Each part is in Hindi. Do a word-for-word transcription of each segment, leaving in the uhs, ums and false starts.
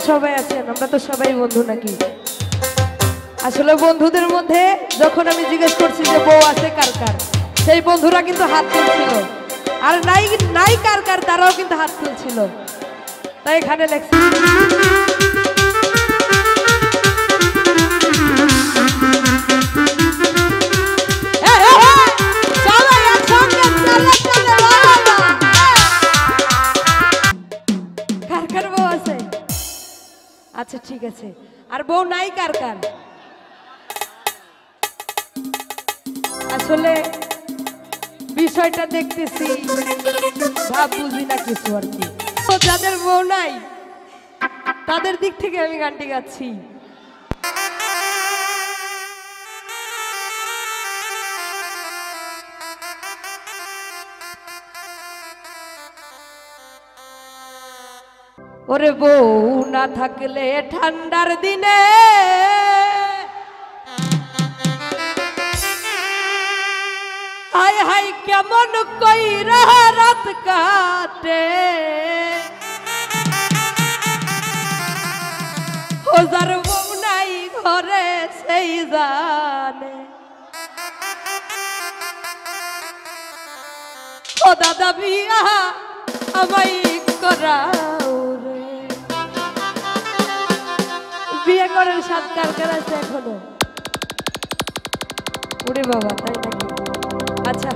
সবাই আছেন, আমরা তো সবাই বন্ধু নাকি? আসলে বন্ধুদের মধ্যে যখন আমি জিজ্ঞেস করছি যে বউ আছে কার কার, সেই বন্ধুরা কিন্তু হাত তুলছিল, আর নাই নাই কার কার তারাও কিন্তু হাত তুলছিল। তাই এখানে লেখছি কার কার বউ আছে। আচ্ছা ঠিক আছে, আর বউ নাই কার কার? আসলে বিষয়টা দেখতেছি ভাব বুঝি না কিছু আর কি। তো যাদের বউ নাই তাদের দিক থেকে আমি গানটি গাচ্ছি। ওরে বউ না থাকলে ঠান্ডার দিনে হাই হাই কেমন কইরা রাত কাটে, ওজার বউ নাই ঘরে সেই জানে। ও দাদা বিয়া আমাই করাও রে, বিয়ে করার সাত কার কার আছে এখনো? ওরে বাবা, তাই নাকি? আচ্ছা,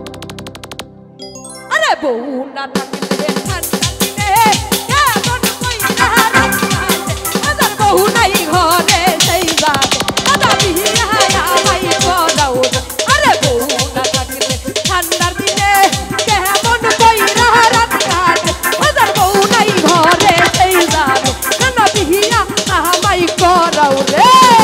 আরে বউ না থাকলে ঠান্ডা দিনে কেমন কইরা রাত কাটে, ওজার বউ নাই ঘরে সেই জানে। দাদা বিয়া আমাই করাও রে, আরে বউ না থাকলে ঠান্ডার দিনে কেমন কইরা রাত কাটে, ওজার বউ নাই ঘরে সেই জানে। দাদা বিয়া আমাই করাও রে।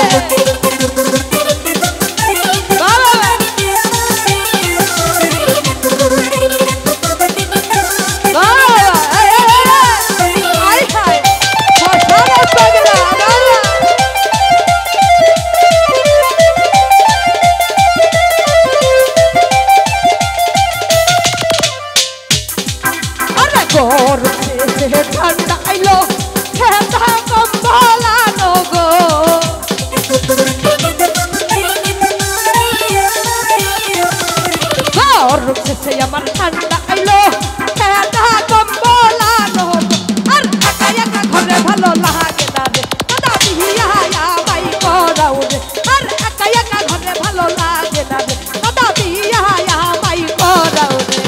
ঠান্ডা আইলো খেতা কম্বলানো গো, সে আমার ঠান্ডা আইলো খেতা কম্বলানো গো, আর একা একা ঘরে ভালো লাগে না রে। দাদা বিয়া আমাই করাও রে, আর একা একা ঘরে ভালো লাগে না রে। দাদা বিয়া আমাই করাও রে।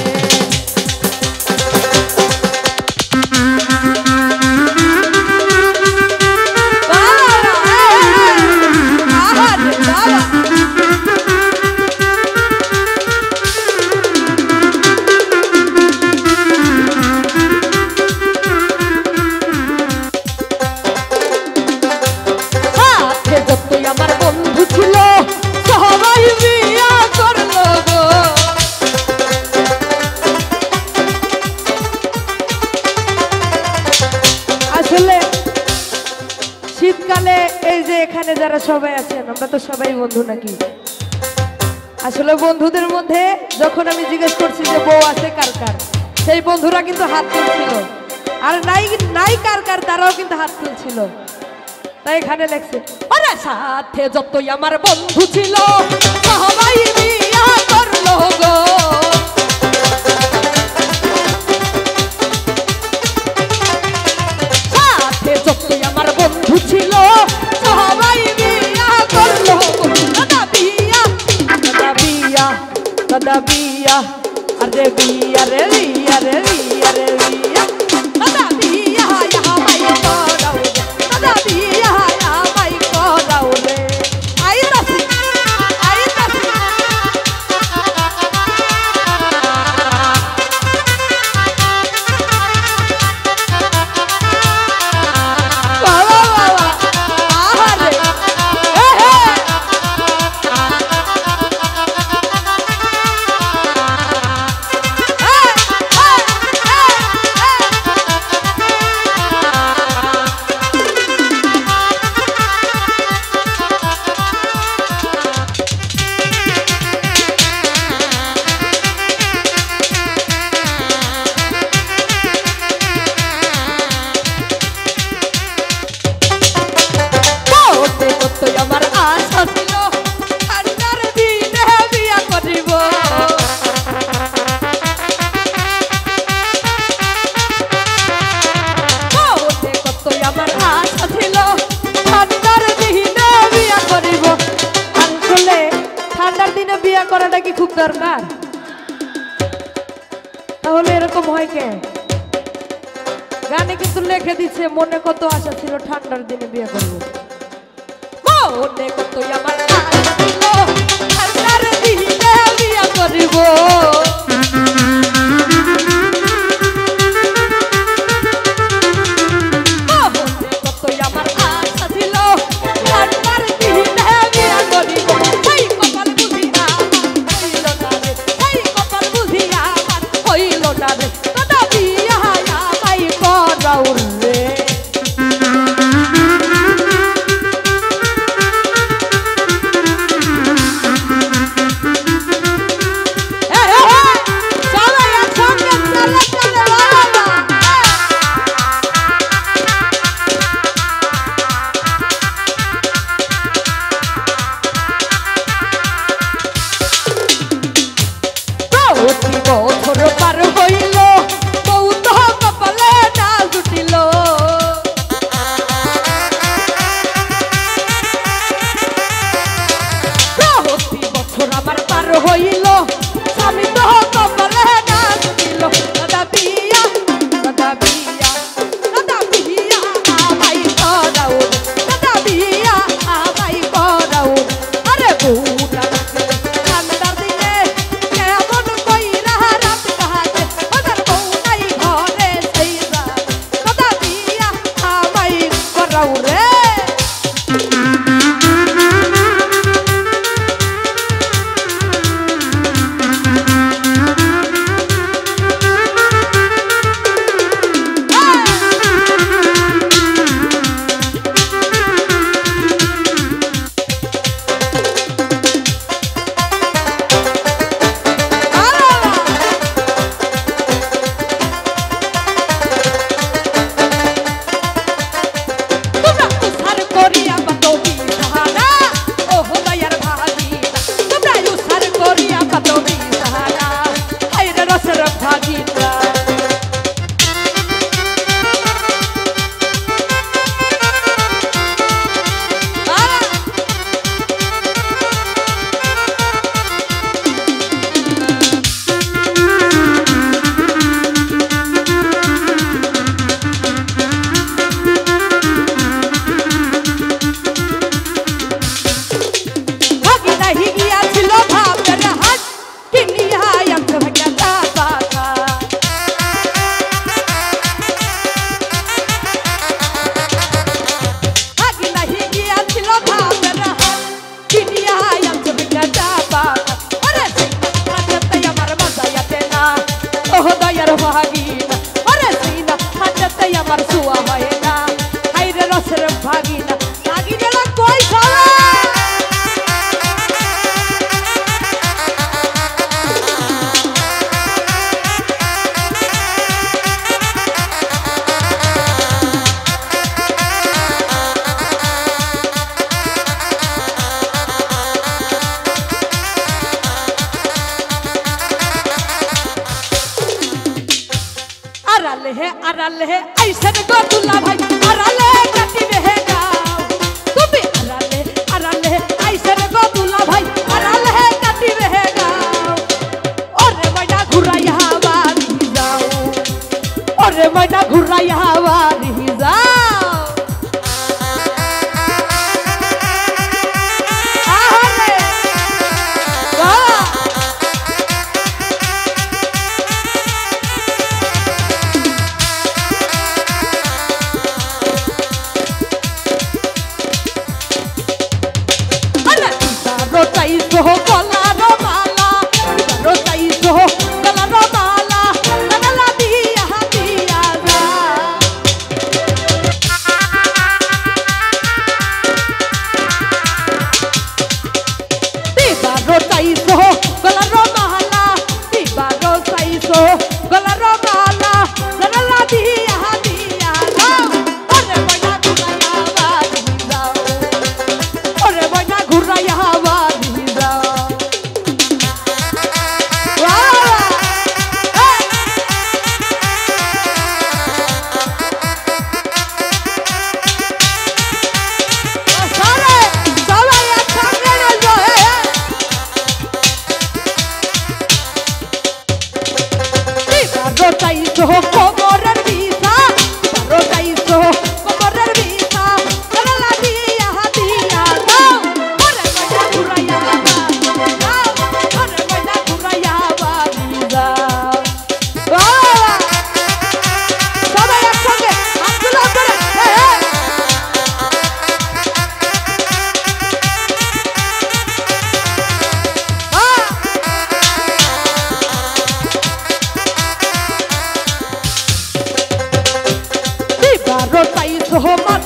শীতকালে এই যে এখানে যারা সবাই আছেন, আমরা তো সবাই বন্ধু নাকি? আসলে বন্ধুদের মধ্যে যখন আমি জিজ্ঞেস করছি যে বউ আছে কার কার, সেই বন্ধুরা কিন্তু হাত তুলছিল, আর নাই নাই কার কার তারাও কিন্তু হাত তুলছিল। তাই এখানে লেখছে আরে সাথে যতই আমার বন্ধু ছিল সবাই বিয়া করলো গো, সাথে যতই আমার বন্ধু ছিল সবাই বিয়া করলো। দাদা বিয়া দাদা বিয়া দাদা বিয়া আরে বিয়া রে বিয়া রে বিয়া রে বিয়া, দাদা বিয়া আমাই করাও রে, দাদা বিয়া আমাই করাও রে। আই রাসি আই রাসি বাবা বাবা আরে হে হে ঠান্ডার দিনে বিয়ে করাটা কি খুব দরকার? তাহলে এরকম হয় কে? গানে কিন্তু লিখে দিচ্ছে মনে কত আশা ছিল ঠান্ডার দিনে বিয়ে করব। মনে কত আমার আশা ছিল ঠান্ডার দিনে বিয়ে করব। अरल है अरल है ऐसे गो दुल्ला भाई अरल है कटी में है गाँव तू भी अरल है अरल है ऐसे गो दुल्ला भाई अरल है कटी में है गाँव और मैना घुरा यहाँ वाली जाओ और मैना घुरा यहाँ वाली जाओ हो गला रो माला रोताई हो गला रो माला गला दिया दिया जा दीवा रोताई हो गला रो माला दीवा रोताई हो गला रो माला गला दिया दिया जा अरे बना घुराया वाली जाओ अरे बना घुराया वाली जाओ তোমার